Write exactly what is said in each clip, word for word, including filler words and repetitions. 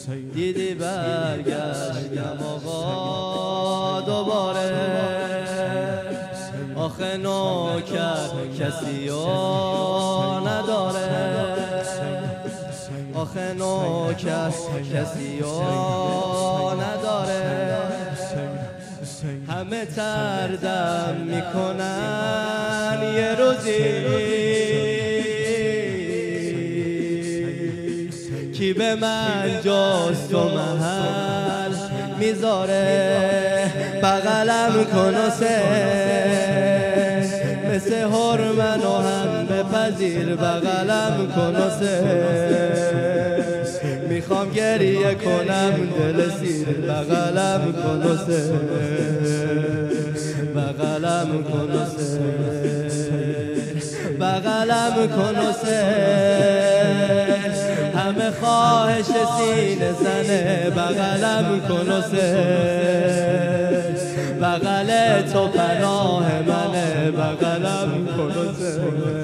دیدی برگشتم آقا دوباره، آخه نوکر کسی ها نداره، آخه نوکر کسی ها نداره، همه تردم میکنن یه روزی کی به من جز تو محل میذاره، بغلم کن و سه مثل هرمن و هم بپذیر، بغلم کن و سه میخوام گریه کنم دل سیر، بغلم کن و سه بغلم کن و سه بغلم کن و سه همه خواهش سینه زنه، بغلم کن و سه بغل تو پناه منه، بغلم کن و سه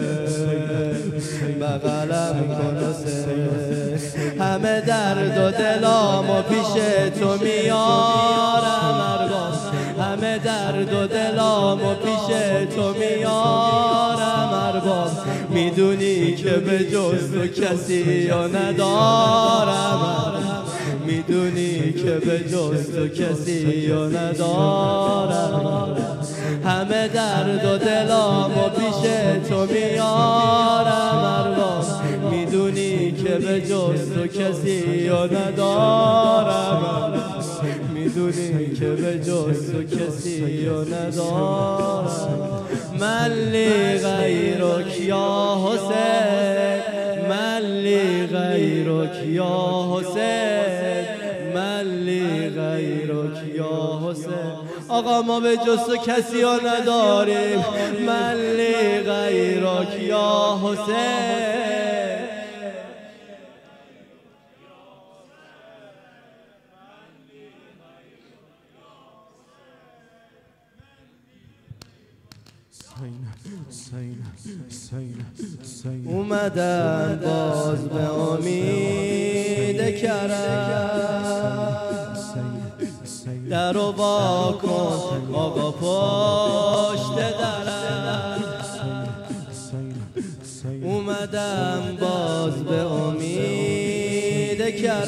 بغلم کن و سه همه درد و دلامو پیش تو میارم ارباب، همه درد و دلامو پیش تو میارم ارباب، میدونی که به جز تو کسی یا ندارم، میدونی که به جز تو کسی یا ندارم، همه درد و دلامو پیش تو میارم ارباب، میدونی که به جز تو کسی یا ندارم، میدونی که به جز تو کسی یا ندارم، من لی غیرک یا حسین، من لی غیرک یا حسین، من لی غیرک یا حسین. آقا ما به جز تو کسی ها نداریم، من لی غیرک یا حسین. اومدن باز به امید کرم، در رو با کن آقا پشت درم، اومدم باز به امید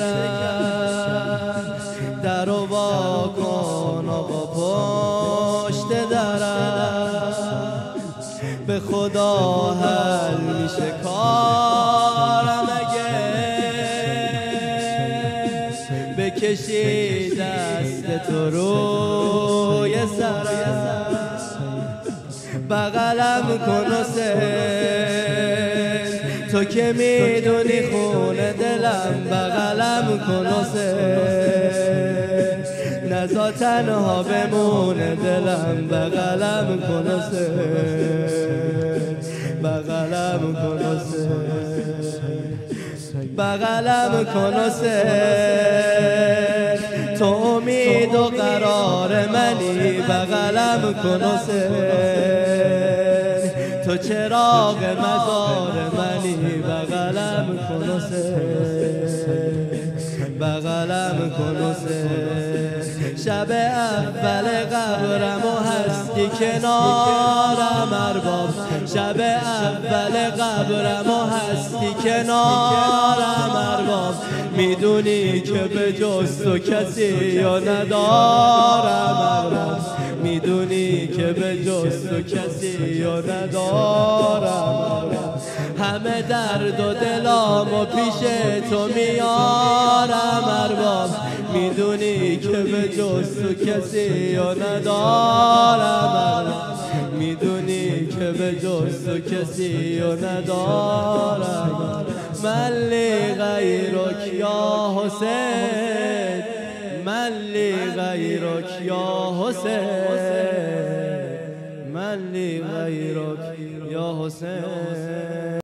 کرم، در رو با کن آقا پشت درم، به خدا حل میشه کارم اگه بکشی دست تو روی سرم، بغلم کن و سه تو که میدونی خونه دلم، بغلم کن و سه نزا تنها بمونه دلم، بغلم کن و سه بغلم کن و سه بغلم کن و سه تو امید و قرار منی، بغلم کن و سه تو چراغ مزار منی، بغلم کن و سه بغلم کن و سه شب اول قبرم و هستی کنارم ارباب، شب اول قبرم و هستی کنارم ارباب، میدونی که به جز تو کسی یا ندارم ارباب، میدونی که به جز تو کسی یا ندارم، همه درد و دلامو پیش تو میارم ارباب، میدونی که به جز تو کسی یا ندارم، میدونی که به جز تو کسی یا ندارم، من لی غیرک یا حسین، من لی غیرک یا حسین، من لی غیرک یا حسین.